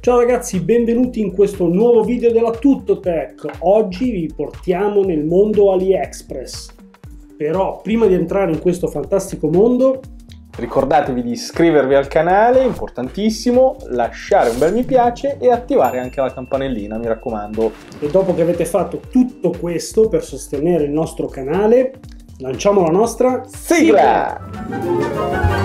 Ciao ragazzi, benvenuti in questo nuovo video della Tuttotech. Oggi vi portiamo nel mondo AliExpress. Però prima di entrare in questo fantastico mondo, ricordatevi di iscrivervi al canale, importantissimo, lasciare un bel mi piace e attivare anche la campanellina, mi raccomando. E dopo che avete fatto tutto questo per sostenere il nostro canale, lanciamo la nostra sigla!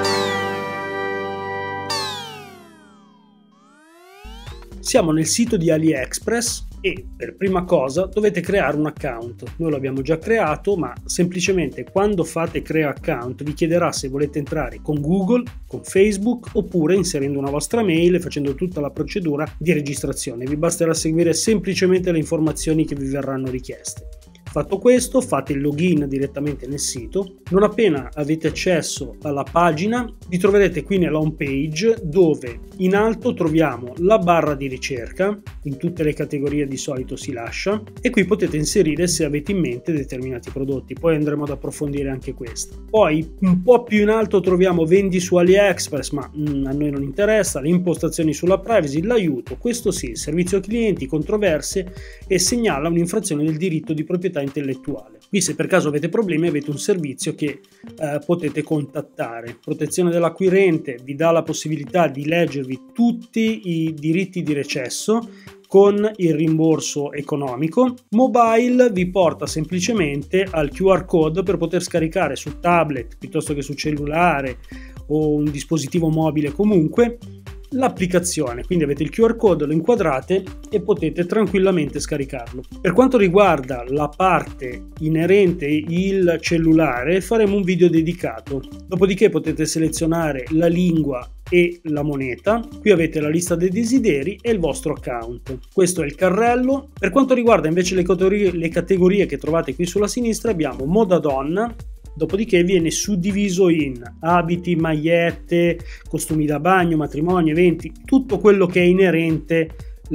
Siamo nel sito di AliExpress e per prima cosa dovete creare un account. Noi l'abbiamo già creato, ma semplicemente quando fate crea account vi chiederà se volete entrare con Google, con Facebook oppure inserendo una vostra mail e facendo tutta la procedura di registrazione. Vi basterà seguire semplicemente le informazioni che vi verranno richieste. Fatto questo, fate il login direttamente nel sito. Non appena avete accesso alla pagina, vi troverete qui nella home page dove in alto troviamo la barra di ricerca, in tutte le categorie di solito si lascia, e qui potete inserire se avete in mente determinati prodotti, poi andremo ad approfondire anche questo. Poi un po' più in alto troviamo vendi su AliExpress, ma a noi non interessa, le impostazioni sulla privacy, l'aiuto, questo sì, il servizio clienti, controversie e segnala un'infrazione del diritto di proprietà intellettuale. Qui se per caso avete problemi avete un servizio che potete contattare. Protezione dell'acquirente vi dà la possibilità di leggervi tutti i diritti di recesso con il rimborso economico. Mobile vi porta semplicemente al QR code per poter scaricare su tablet piuttosto che su cellulare o un dispositivo mobile comunque l'applicazione, quindi avete il QR code, lo inquadrate e potete tranquillamente scaricarlo. Per quanto riguarda la parte inerente il cellulare faremo un video dedicato, dopodiché potete selezionare la lingua e la moneta. Qui avete la lista dei desideri e il vostro account. Questo è il carrello. Per quanto riguarda invece le categorie che trovate qui sulla sinistra abbiamo moda donna. Dopodiché viene suddiviso in abiti, magliette, costumi da bagno, matrimoni, eventi, tutto quello che è inerente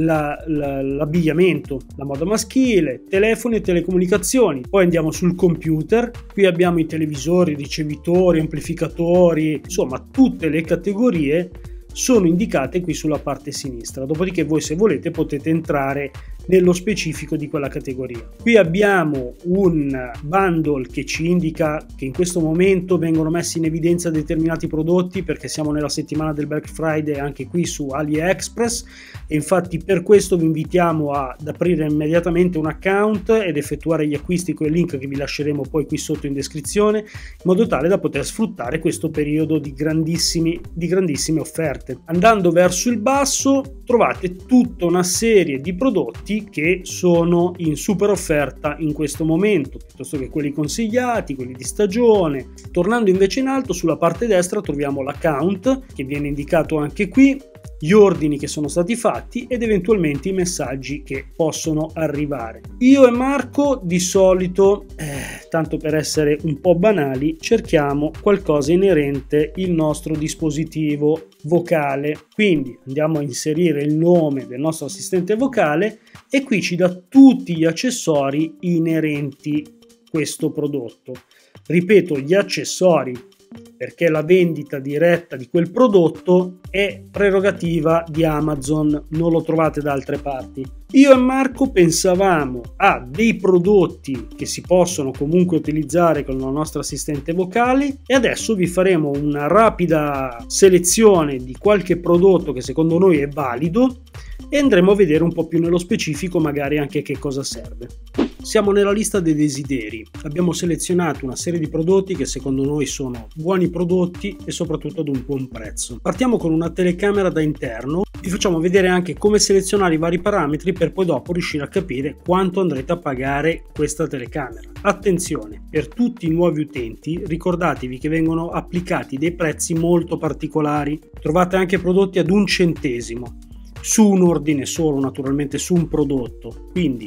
l'abbigliamento, la moda maschile, telefoni e telecomunicazioni. Poi andiamo sul computer, qui abbiamo i televisori, ricevitori, amplificatori, insomma tutte le categorie sono indicate qui sulla parte sinistra. Dopodiché voi se volete potete entrare nello specifico di quella categoria. Qui abbiamo un bundle che ci indica che in questo momento vengono messi in evidenza determinati prodotti perché siamo nella settimana del Black Friday anche qui su AliExpress e infatti per questo vi invitiamo ad aprire immediatamente un account ed effettuare gli acquisti con il link che vi lasceremo poi qui sotto in descrizione in modo tale da poter sfruttare questo periodo di grandissime offerte. Andando verso il basso trovate tutta una serie di prodotti che sono in super offerta in questo momento, piuttosto che quelli consigliati, quelli di stagione. Tornando invece in alto, sulla parte destra troviamo l'account che viene indicato anche qui, gli ordini che sono stati fatti ed eventualmente i messaggi che possono arrivare. Io e Marco di solito, tanto per essere un po' banali, cerchiamo qualcosa inerente il nostro dispositivo vocale. Quindi andiamo a inserire il nome del nostro assistente vocale e qui ci dà tutti gli accessori inerenti questo prodotto. Ripeto, gli accessori, perché la vendita diretta di quel prodotto è prerogativa di Amazon, non lo trovate da altre parti. Io e Marco pensavamo a dei prodotti che si possono comunque utilizzare con la nostra assistente vocale e adesso vi faremo una rapida selezione di qualche prodotto che secondo noi è valido e andremo a vedere un po' più nello specifico magari anche che cosa serve. Siamo nella lista dei desideri, abbiamo selezionato una serie di prodotti che secondo noi sono buoni prodotti e soprattutto ad un buon prezzo. Partiamo con una telecamera da interno, vi facciamo vedere anche come selezionare i vari parametri per poi dopo riuscire a capire quanto andrete a pagare questa telecamera. Attenzione, per tutti i nuovi utenti ricordatevi che vengono applicati dei prezzi molto particolari, trovate anche prodotti ad 1 centesimo su un ordine solo, naturalmente su un prodotto, quindi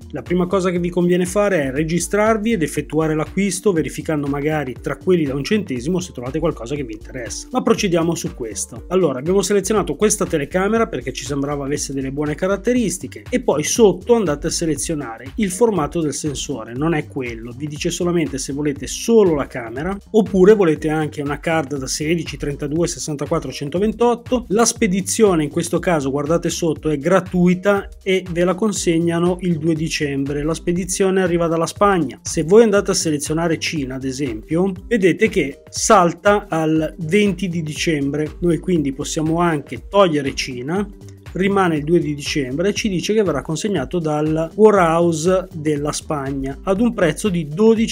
La prima cosa che vi conviene fare è registrarvi ed effettuare l'acquisto, verificando magari tra quelli da 1 centesimo se trovate qualcosa che vi interessa. Ma procediamo su questo. Allora, abbiamo selezionato questa telecamera perché ci sembrava avesse delle buone caratteristiche, e poi sotto andate a selezionare il formato del sensore. Non è quello, vi dice solamente se volete solo la camera oppure volete anche una card da 16, 32, 64, 128. La spedizione in questo caso, guardate sotto, è gratuita e ve la consegnano il 2 dicembre. La spedizione arriva dalla Spagna. Se voi andate a selezionare Cina, ad esempio, vedete che salta al 20 di dicembre. Noi quindi possiamo anche togliere Cina, rimane il 2 di dicembre e ci dice che verrà consegnato dal warehouse della Spagna ad un prezzo di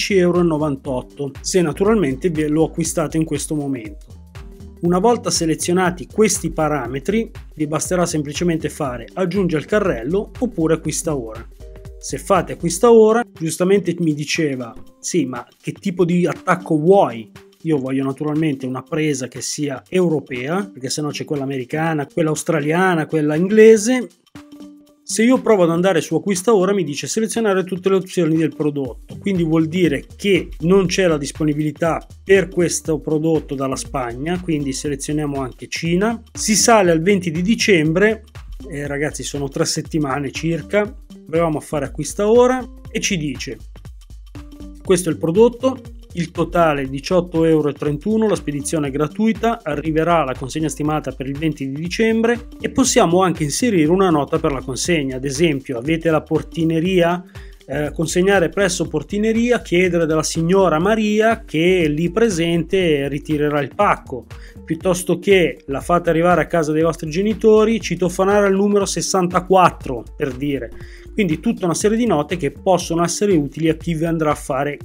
12,98 €, se naturalmente ve lo acquistate in questo momento. Una volta selezionati questi parametri, vi basterà semplicemente fare aggiungi al carrello oppure acquista ora. Se fate acquista ora, giustamente mi diceva sì, ma che tipo di attacco vuoi? Io voglio naturalmente una presa che sia europea, perché sennò c'è quella americana, quella australiana, quella inglese. Se io provo ad andare su acquista ora mi dice selezionare tutte le opzioni del prodotto, quindi vuol dire che non c'è la disponibilità per questo prodotto dalla Spagna, quindi selezioniamo anche Cina. Si sale al 20 di dicembre, ragazzi sono 3 settimane circa. Proviamo a fare acquista ora e ci dice questo è il prodotto, il totale è 18,31 €, la spedizione è gratuita, arriverà la consegna stimata per il 20 di dicembre e possiamo anche inserire una nota per la consegna. Ad esempio, avete la portineria, consegnare presso portineria, chiedere della signora Maria che è lì presente ritirerà il pacco, piuttosto che la fate arrivare a casa dei vostri genitori, citofonare al numero 64, per dire. Quindi tutta una serie di note che possono essere utili a chi vi andrà a fare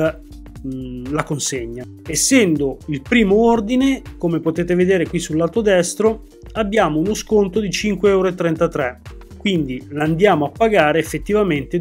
la consegna. Essendo il primo ordine, come potete vedere qui sul lato destro, abbiamo uno sconto di 5,33 €, quindi l'andiamo a pagare effettivamente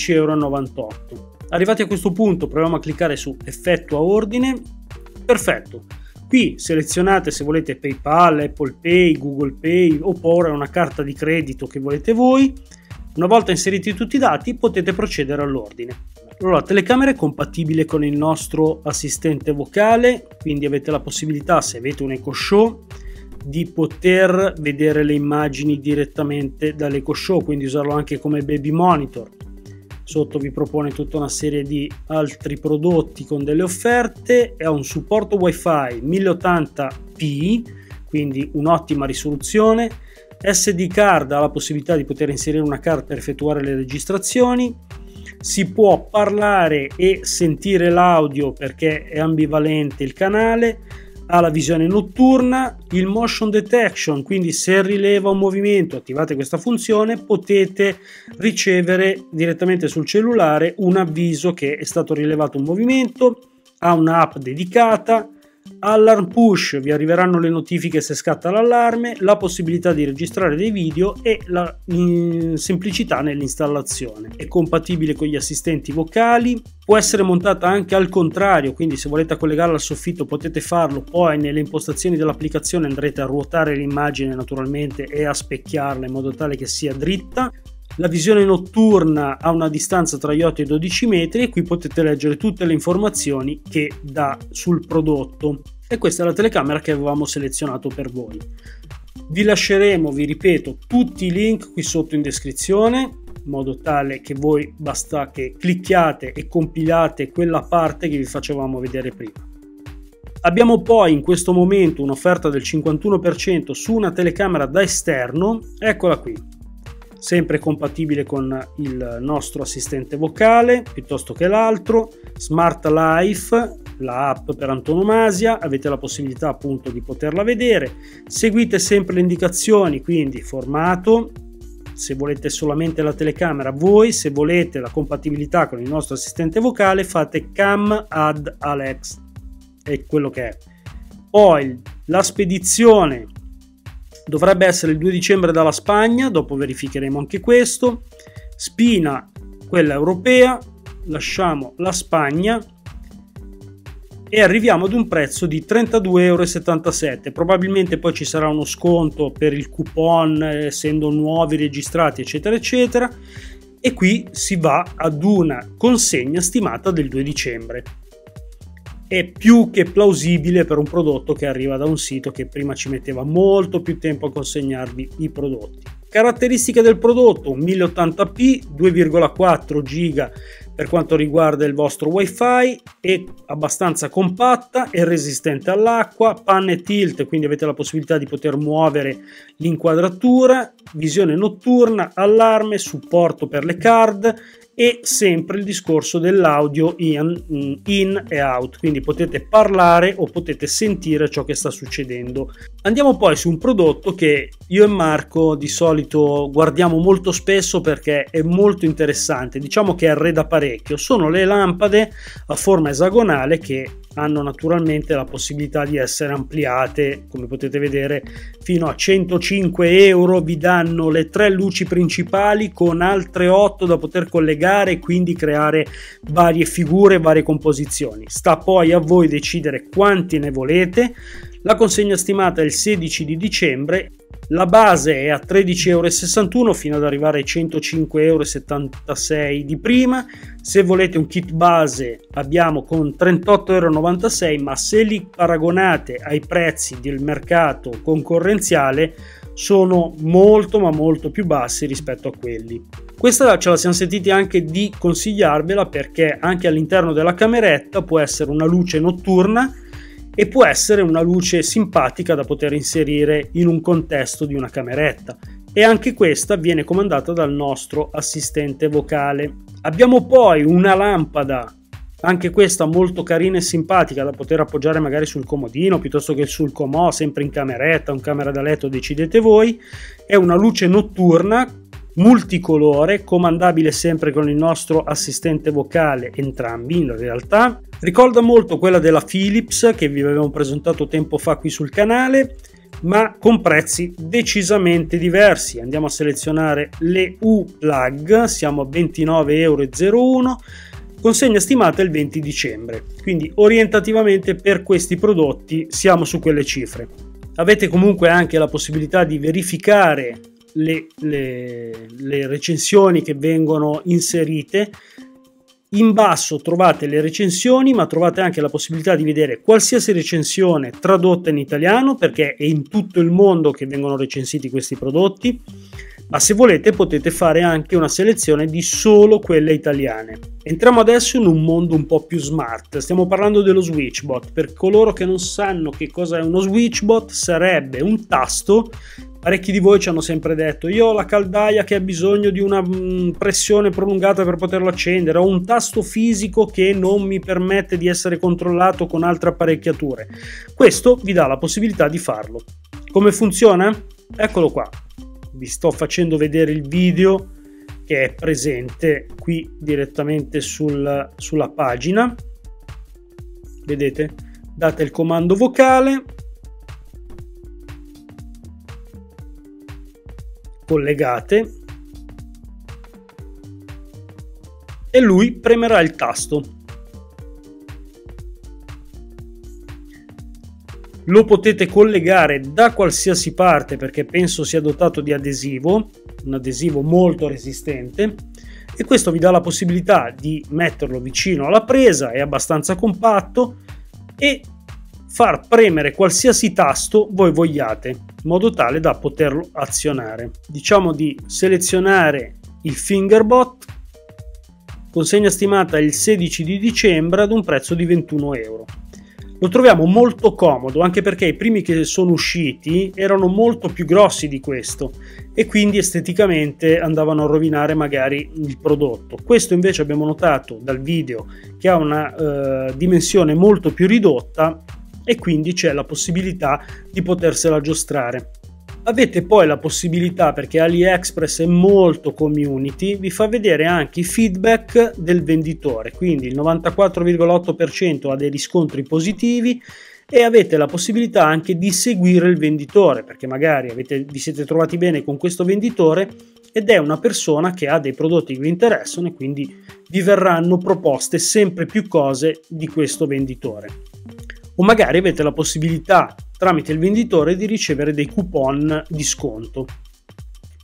12,98 €. Arrivati a questo punto proviamo a cliccare su effettua ordine. Perfetto, qui selezionate se volete PayPal, Apple Pay, Google Pay oppure una carta di credito che volete voi. Una volta inseriti tutti i dati potete procedere all'ordine. Allora, la telecamera è compatibile con il nostro assistente vocale, quindi avete la possibilità, se avete un Echo Show, di poter vedere le immagini direttamente dall'Echo Show, quindi usarlo anche come baby monitor. Sotto vi propone tutta una serie di altri prodotti con delle offerte, ha un supporto Wi-Fi 1080p, quindi un'ottima risoluzione. SD card ha la possibilità di poter inserire una card per effettuare le registrazioni. Si può parlare e sentire l'audio perché è ambivalente il canale, ha la visione notturna, il motion detection, quindi se rileva un movimento, attivate questa funzione, potete ricevere direttamente sul cellulare un avviso che è stato rilevato un movimento, ha un'app dedicata, Alarm push, vi arriveranno le notifiche se scatta l'allarme, la possibilità di registrare dei video e la semplicità nell'installazione. È compatibile con gli assistenti vocali, può essere montata anche al contrario, quindi se volete collegarla al soffitto potete farlo, poi nelle impostazioni dell'applicazione andrete a ruotare l'immagine naturalmente e a specchiarla in modo tale che sia dritta. La visione notturna ha una distanza tra gli 8 e i 12 metri e qui potete leggere tutte le informazioni che dà sul prodotto. E questa è la telecamera che avevamo selezionato per voi. Vi lasceremo, vi ripeto, tutti i link qui sotto in descrizione, in modo tale che voi basta che clicchiate e compilate quella parte che vi facevamo vedere prima. Abbiamo poi in questo momento un'offerta del 51% su una telecamera da esterno, eccola qui. Sempre compatibile con il nostro assistente vocale piuttosto che l'altro, Smart Life, la app per antonomasia, avete la possibilità appunto di poterla vedere, seguite sempre le indicazioni, quindi formato, se volete solamente la telecamera voi, se volete la compatibilità con il nostro assistente vocale fate Cam Add Alex, è quello che è. Poi la spedizione dovrebbe essere il 2 dicembre dalla Spagna, dopo verificheremo anche questo. Spina, quella europea, lasciamo la Spagna e arriviamo ad un prezzo di 32,77 €. Probabilmente poi ci sarà uno sconto per il coupon, essendo nuovi registrati, eccetera, eccetera. e qui si va ad una consegna stimata del 2 dicembre. È più che plausibile per un prodotto che arriva da un sito che prima ci metteva molto più tempo a consegnarvi i prodotti. Caratteristiche del prodotto: un 1080p, 2,4 giga per quanto riguarda il vostro wifi, è abbastanza compatta, è resistente all'acqua, pan e tilt, quindi avete la possibilità di poter muovere l'inquadratura, visione notturna, allarme, supporto per le card e sempre il discorso dell'audio in e out, quindi potete parlare o potete sentire ciò che sta succedendo. Andiamo poi su un prodotto che io e Marco di solito guardiamo molto spesso perché è molto interessante, diciamo che arreda parecchio. Sono le lampade a forma esagonale che hanno naturalmente la possibilità di essere ampliate, come potete vedere fino a 105 euro. Vi danno le 3 luci principali con altre 8 da poter collegare e quindi creare varie figure, varie composizioni. Sta poi a voi decidere quanti ne volete. La consegna stimata è il 16 di dicembre. La base è a 13,61 euro fino ad arrivare ai 105,76 euro di prima. Se volete un kit base abbiamo con 38,96 euro, ma se li paragonate ai prezzi del mercato concorrenziale sono molto ma molto più bassi rispetto a quelli. Questa ce la siamo sentiti anche di consigliarvela perché anche all'interno della cameretta può essere una luce notturna e può essere una luce simpatica da poter inserire in un contesto di una cameretta, e anche questa viene comandata dal nostro assistente vocale. Abbiamo poi una lampada, anche questa molto carina e simpatica, da poter appoggiare magari sul comodino piuttosto che sul comò, sempre in cameretta, un camera da letto, decidete voi. È una luce notturna multicolore, comandabile sempre con il nostro assistente vocale, entrambi in realtà. Ricorda molto quella della Philips che vi avevamo presentato tempo fa qui sul canale, ma con prezzi decisamente diversi. Andiamo a selezionare le U-Plug, siamo a 29,01 euro, consegna stimata il 20 dicembre, quindi orientativamente per questi prodotti siamo su quelle cifre. Avete comunque anche la possibilità di verificare le recensioni che vengono inserite. In basso trovate le recensioni, ma trovate anche la possibilità di vedere qualsiasi recensione tradotta in italiano, perché è in tutto il mondo che vengono recensiti questi prodotti, ma se volete potete fare anche una selezione di solo quelle italiane. Entriamo adesso in un mondo un po' più smart, stiamo parlando dello SwitchBot. Per coloro che non sanno che cosa è uno SwitchBot, sarebbe un tasto. Parecchi di voi ci hanno sempre detto: io ho la caldaia che ha bisogno di una pressione prolungata per poterlo accendere, ho un tasto fisico che non mi permette di essere controllato con altre apparecchiature. Questo vi dà la possibilità di farlo. Come funziona? Eccolo qua, vi sto facendo vedere il video che è presente qui direttamente sulla pagina. Vedete? Date il comando vocale, collegate e lui premerà il tasto. Lo potete collegare da qualsiasi parte perché penso sia dotato di adesivo, un adesivo molto resistente, e questo vi dà la possibilità di metterlo vicino alla presa, è abbastanza compatto, e far premere qualsiasi tasto voi vogliate in modo tale da poterlo azionare. Diciamo di selezionare il Fingerbot, consegna stimata il 16 di dicembre ad un prezzo di 21 euro. Lo troviamo molto comodo, anche perché i primi che sono usciti erano molto più grossi di questo e quindi esteticamente andavano a rovinare magari il prodotto. Questo invece abbiamo notato dal video che ha una dimensione molto più ridotta e quindi c'è la possibilità di potersela aggiustare. Avete poi la possibilità, perché AliExpress è molto community, vi fa vedere anche i feedback del venditore, quindi il 94,8% ha dei riscontri positivi e avete la possibilità anche di seguire il venditore, perché magari vi siete trovati bene con questo venditore ed è una persona che ha dei prodotti che vi interessano e quindi vi verranno proposte sempre più cose di questo venditore. O magari avete la possibilità tramite il venditore di ricevere dei coupon di sconto.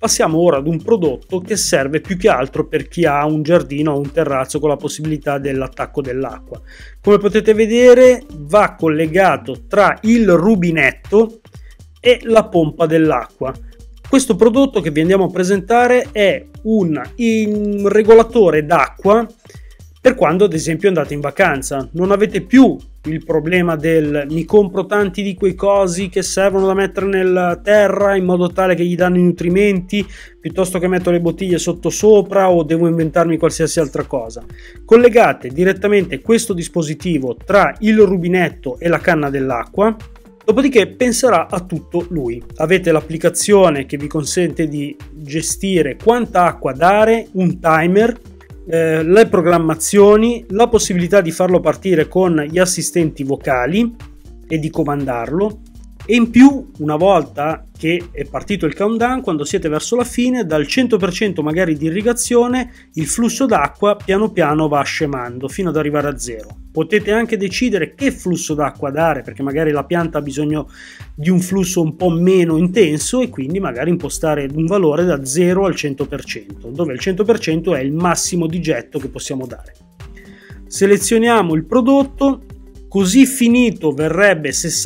Passiamo ora ad un prodotto che serve più che altro per chi ha un giardino o un terrazzo con la possibilità dell'attacco dell'acqua. Come potete vedere, va collegato tra il rubinetto e la pompa dell'acqua. Questo prodotto che vi andiamo a presentare è un regolatore d'acqua per quando ad esempio andate in vacanza. Non avete più il problema del mi compro tanti di quei cosi che servono da mettere nella terra in modo tale che gli danno i nutrimenti, piuttosto che metto le bottiglie sotto sopra o devo inventarmi qualsiasi altra cosa. Collegate direttamente questo dispositivo tra il rubinetto e la canna dell'acqua, dopodiché penserà a tutto lui. Avete l'applicazione che vi consente di gestire quanta acqua dare, un timer, le programmazioni, la possibilità di farlo partire con gli assistenti vocali e di comandarlo, e in più, una volta che è partito il countdown, quando siete verso la fine, dal 100% magari di irrigazione, il flusso d'acqua piano piano va scemando fino ad arrivare a zero. Potete anche decidere che flusso d'acqua dare, perché magari la pianta ha bisogno di un flusso un po' meno intenso e quindi magari impostare un valore da 0 al 100%, dove il 100% è il massimo di getto che possiamo dare. Selezioniamo il prodotto, così finito verrebbe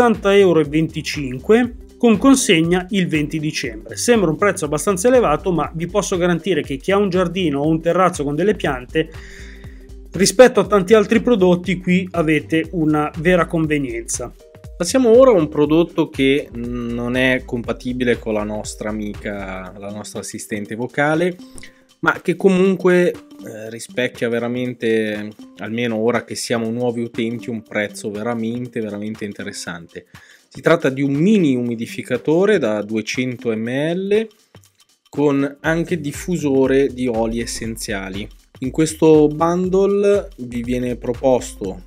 60,25 € con consegna il 20 dicembre. Sembra un prezzo abbastanza elevato, ma vi posso garantire che chi ha un giardino o un terrazzo con delle piante, rispetto a tanti altri prodotti, qui avete una vera convenienza. Passiamo ora a un prodotto che non è compatibile con la nostra amica, la nostra assistente vocale, ma che comunque rispecchia veramente, almeno ora che siamo nuovi utenti, un prezzo veramente interessante. Si tratta di un mini umidificatore da 200 ml con anche diffusore di oli essenziali. In questo bundle vi viene proposto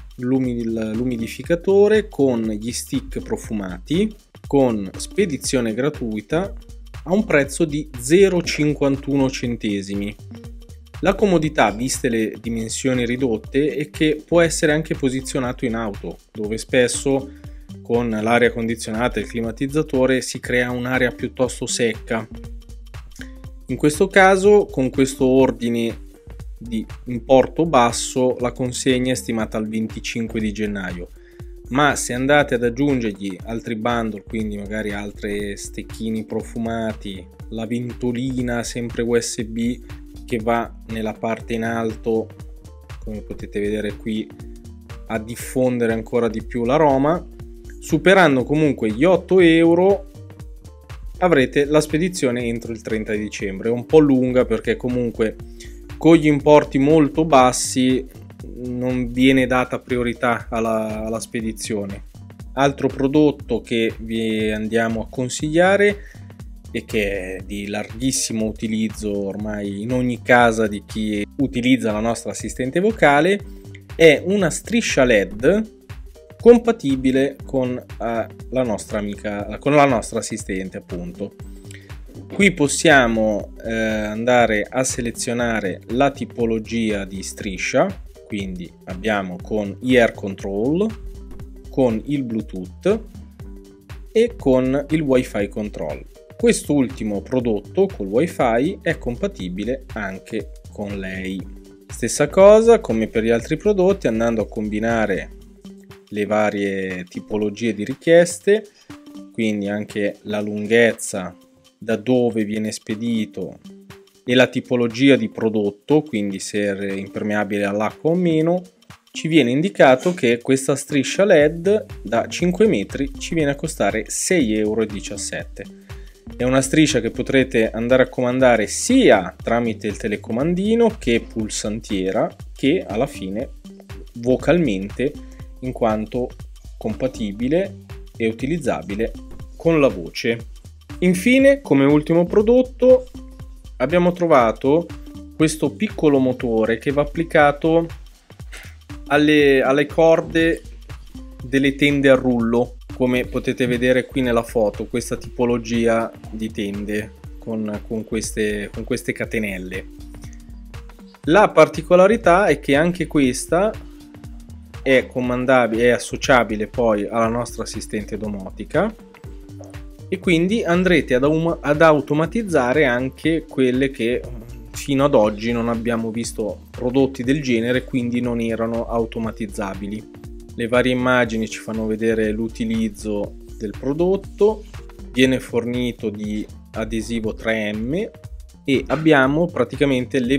l'umidificatore con gli stick profumati, con spedizione gratuita a un prezzo di 0,51 centesimi. La comodità, viste le dimensioni ridotte, è che può essere anche posizionato in auto, dove spesso con l'aria condizionata e il climatizzatore si crea un'aria piuttosto secca. In questo caso, con questo ordine di importo basso, la consegna è stimata al 25 di gennaio. Ma se andate ad aggiungergli altri bundle, quindi magari altri stecchini profumati, la ventolina sempre USB che va nella parte in alto, come potete vedere qui, a diffondere ancora di più l'aroma, superando comunque gli 8 €, avrete la spedizione entro il 30 dicembre. È un po' lunga perché comunque con gli importi molto bassi non viene data priorità alla spedizione. Altro prodotto che vi andiamo a consigliare e che è di larghissimo utilizzo ormai in ogni casa di chi utilizza la nostra assistente vocale è una striscia LED compatibile con la nostra amica, con la nostra assistente, appunto. Qui possiamo andare a selezionare la tipologia di striscia, quindi abbiamo con Air Control, con il Bluetooth e con il Wi-Fi Control. Quest'ultimo prodotto col Wi-Fi è compatibile anche con lei. Stessa cosa come per gli altri prodotti, andando a combinare le varie tipologie di richieste, quindi anche la lunghezza da dove viene spedito e la tipologia di prodotto, quindi se è impermeabile all'acqua o meno, ci viene indicato che questa striscia LED da 5 metri ci viene a costare 6,17 €. È una striscia che potrete andare a comandare sia tramite il telecomandino che pulsantiera, che alla fine vocalmente, in quanto compatibile e utilizzabile con la voce. Infine, come ultimo prodotto, abbiamo trovato questo piccolo motore che va applicato alle corde delle tende a rullo, come potete vedere qui nella foto, questa tipologia di tende con queste catenelle. La particolarità è che anche questa è comandabile, è associabile poi alla nostra assistente domotica e quindi andrete ad automatizzare anche quelle che fino ad oggi non abbiamo visto prodotti del genere, quindi non erano automatizzabili. Le varie immagini ci fanno vedere l'utilizzo del prodotto, viene fornito di adesivo 3M e abbiamo praticamente i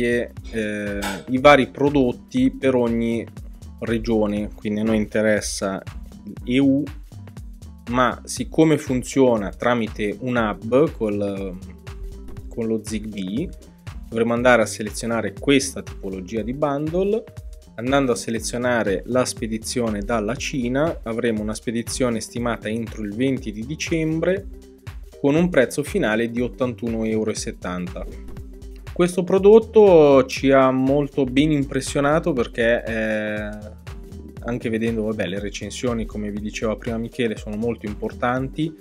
vari prodotti per ogni regione, quindi a noi interessa EU, ma siccome funziona tramite un hub con lo Zigbee, dovremo andare a selezionare questa tipologia di bundle. Andando a selezionare la spedizione dalla Cina, avremo una spedizione stimata entro il 20 di dicembre con un prezzo finale di 81,70 €. Questo prodotto ci ha molto ben impressionato perché anche vedendo le recensioni, come vi diceva prima Michele, sono molto importanti.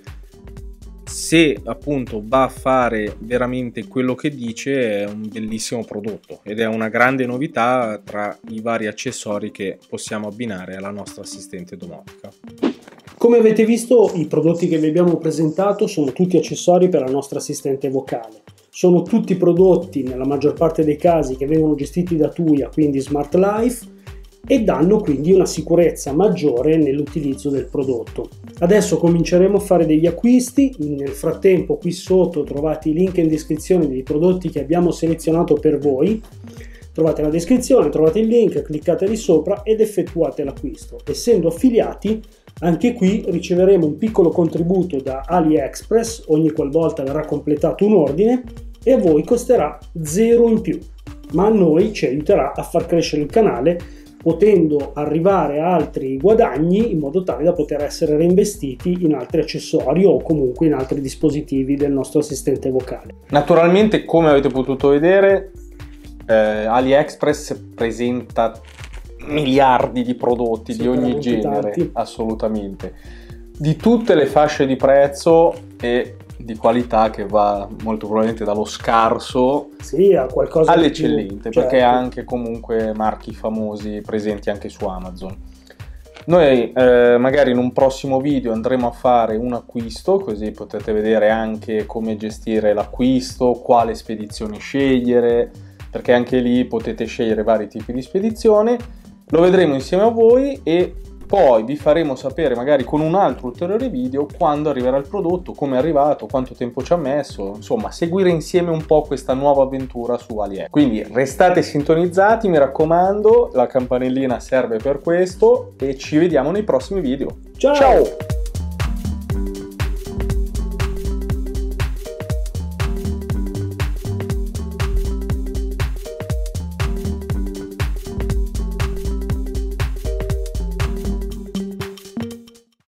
Se appunto va a fare veramente quello che dice, è un bellissimo prodotto ed è una grande novità tra i vari accessori che possiamo abbinare alla nostra assistente domotica. Come avete visto, i prodotti che vi abbiamo presentato sono tutti accessori per la nostra assistente vocale. Sono tutti prodotti, nella maggior parte dei casi, che vengono gestiti da Tuya, quindi Smart Life, e danno quindi una sicurezza maggiore nell'utilizzo del prodotto. Adesso cominceremo a fare degli acquisti. Nel frattempo qui sotto trovate i link in descrizione dei prodotti che abbiamo selezionato per voi. Trovate la descrizione, trovate il link, cliccate lì sopra ed effettuate l'acquisto. Essendo affiliati, anche qui riceveremo un piccolo contributo da AliExpress ogni qualvolta verrà completato un ordine e a voi costerà 0 in più, ma a noi ci aiuterà a far crescere il canale, potendo arrivare a altri guadagni in modo tale da poter essere reinvestiti in altri accessori o comunque in altri dispositivi del nostro assistente vocale. Naturalmente, come avete potuto vedere, AliExpress presenta miliardi di prodotti di ogni genere, tanti. Assolutamente, di tutte le fasce di prezzo e di qualità, che va molto probabilmente dallo scarso a qualcosa all'eccellente, perché ha anche comunque marchi famosi presenti anche su Amazon. Noi magari in un prossimo video andremo a fare un acquisto, così potete vedere anche come gestire l'acquisto, quale spedizione scegliere, perché anche lì potete scegliere vari tipi di spedizione. Lo vedremo insieme a voi e poi vi faremo sapere magari con un altro ulteriore video quando arriverà il prodotto, come è arrivato, quanto tempo ci ha messo, insomma seguire insieme un po' questa nuova avventura su AliExpress. Quindi restate sintonizzati, mi raccomando, la campanellina serve per questo e ci vediamo nei prossimi video. Ciao!